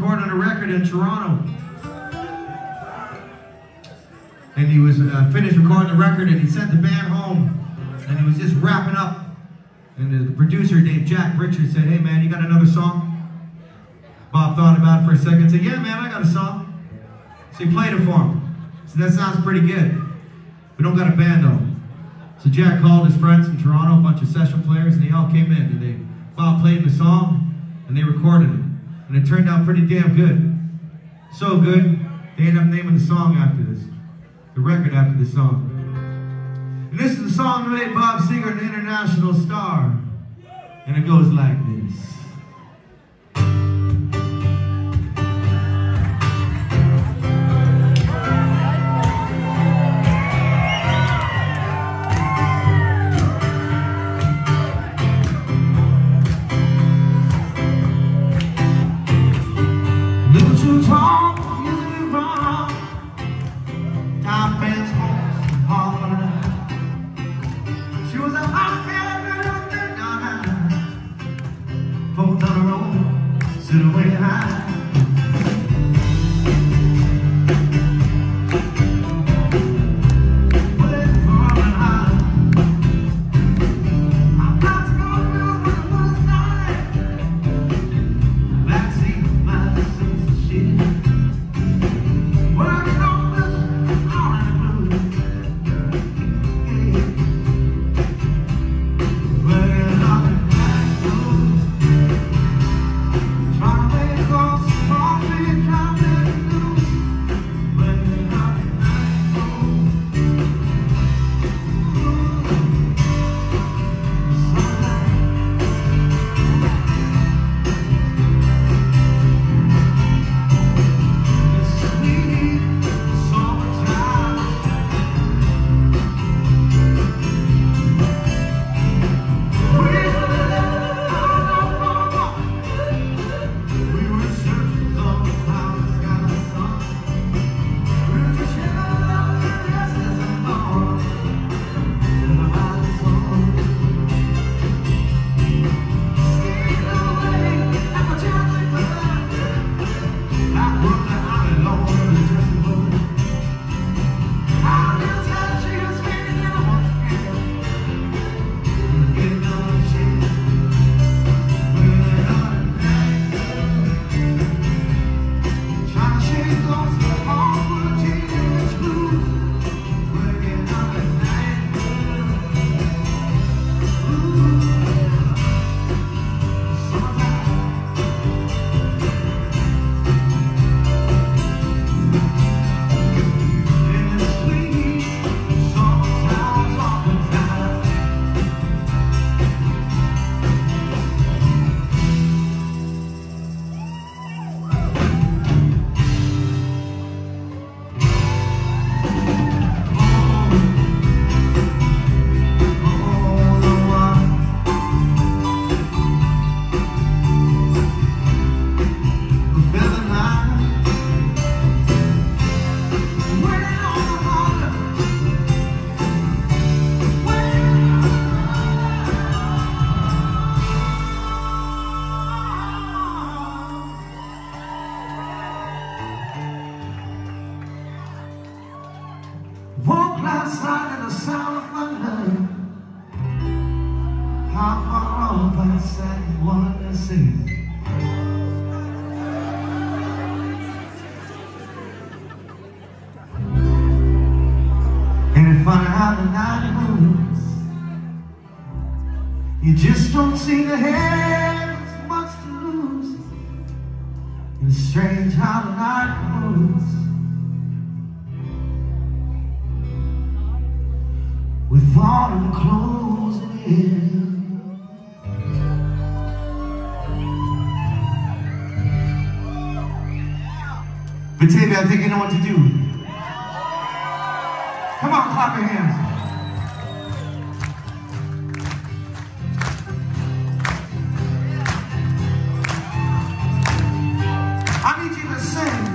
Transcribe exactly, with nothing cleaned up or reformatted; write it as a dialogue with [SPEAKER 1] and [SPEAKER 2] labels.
[SPEAKER 1] recording a record in Toronto. And he was uh, finished recording the record and he sent the band home. And he was just wrapping up. And the producer named Jack Richards said, "Hey man, you got another song?" Bob thought about it for a second and said, "Yeah man, I got a song." So he played it for him. So that sounds pretty good. We don't got a band though. So Jack called his friends from Toronto, a bunch of session players, and they all came in. And they, Bob played the song, and they recorded it. And it turned out pretty damn good. So good, they ended up naming the song after this. The record after the song. And this is the song that made Bob Seger an international star. And it goes like this. Too tall, you live wrong. Time fence homes and hard. She was a hot girl, both on her own, sit away high. Walk last night in the sound of my love. How far off I sat and wanted to see. And it's funny how the night moves. You just don't seem to have much to lose. And it's strange how the night moves. With autumn closing in, Batavia, I think you know what to do. Come on, clap your hands. I need you to sing.